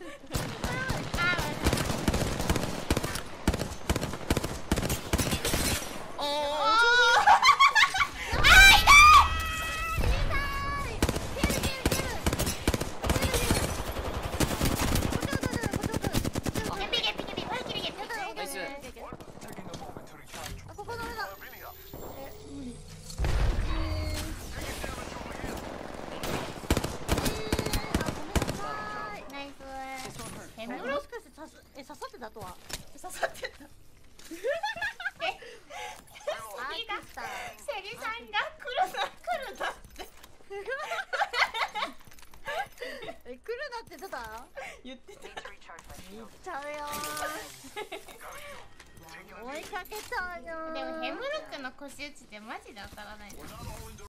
刺さってたとは刺さってた。セリさんが来るなって。 来るなって言ってた？ 言ってた。 行っちゃうよ追いかけちゃうよ。 でもヘムロックの腰打ちってマジで当たらない。